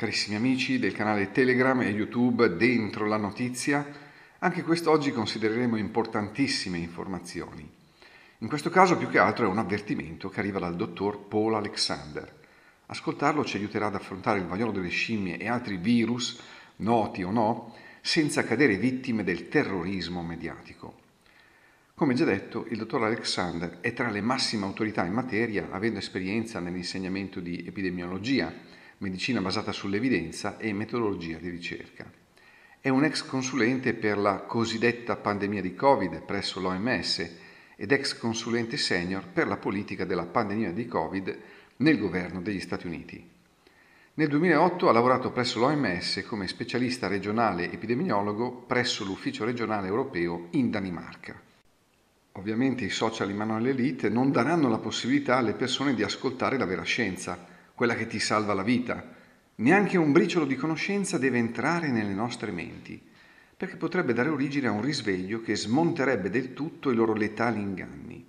Carissimi amici del canale Telegram e YouTube Dentro la Notizia, anche quest'oggi considereremo importantissime informazioni. In questo caso più che altro è un avvertimento che arriva dal dottor Paul Alexander. Ascoltarlo ci aiuterà ad affrontare il vaiolo delle scimmie e altri virus, noti o no, senza cadere vittime del terrorismo mediatico. Come già detto, il dottor Alexander è tra le massime autorità in materia, avendo esperienza nell'insegnamento di epidemiologia, medicina basata sull'evidenza e metodologia di ricerca. È un ex consulente per la cosiddetta pandemia di Covid presso l'OMS ed ex consulente senior per la politica della pandemia di Covid nel governo degli Stati Uniti. Nel 2008 ha lavorato presso l'OMS come specialista regionale epidemiologo presso l'Ufficio regionale europeo in Danimarca. Ovviamente i social in mano all'elite non daranno la possibilità alle persone di ascoltare la vera scienza, quella che ti salva la vita. Neanche un briciolo di conoscenza deve entrare nelle nostre menti, perché potrebbe dare origine a un risveglio che smonterebbe del tutto i loro letali inganni.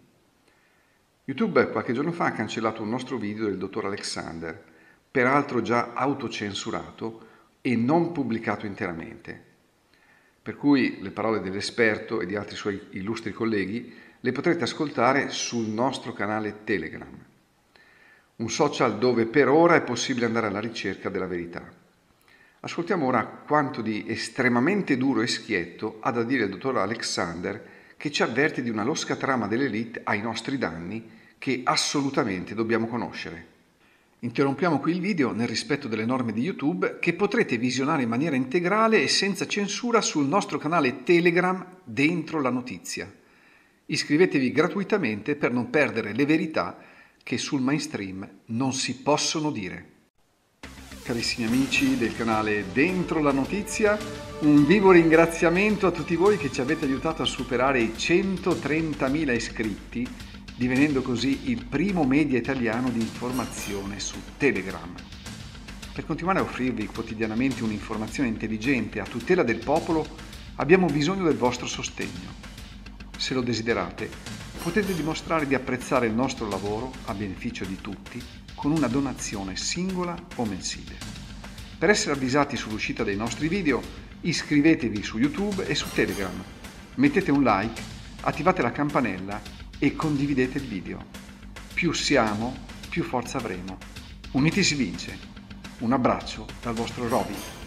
YouTube qualche giorno fa ha cancellato un nostro video del dottor Alexander, peraltro già autocensurato e non pubblicato interamente. Per cui le parole dell'esperto e di altri suoi illustri colleghi le potrete ascoltare sul nostro canale Telegram, un social dove per ora è possibile andare alla ricerca della verità. Ascoltiamo ora quanto di estremamente duro e schietto ha da dire il dottor Alexander, che ci avverte di una losca trama dell'elite ai nostri danni che assolutamente dobbiamo conoscere. Interrompiamo qui il video nel rispetto delle norme di YouTube, che potrete visionare in maniera integrale e senza censura sul nostro canale Telegram Dentro la Notizia. Iscrivetevi gratuitamente per non perdere le verità che sul mainstream non si possono dire. Carissimi amici del canale Dentro la Notizia, un vivo ringraziamento a tutti voi che ci avete aiutato a superare i 130.000 iscritti, divenendo così il primo media italiano di informazione su Telegram. Per continuare a offrirvi quotidianamente un'informazione intelligente a tutela del popolo, abbiamo bisogno del vostro sostegno. Se lo desiderate, potete dimostrare di apprezzare il nostro lavoro a beneficio di tutti con una donazione singola o mensile. Per essere avvisati sull'uscita dei nostri video, iscrivetevi su YouTube e su Telegram, mettete un like, attivate la campanella e condividete il video. Più siamo, più forza avremo. Uniti si vince. Un abbraccio dal vostro Roby.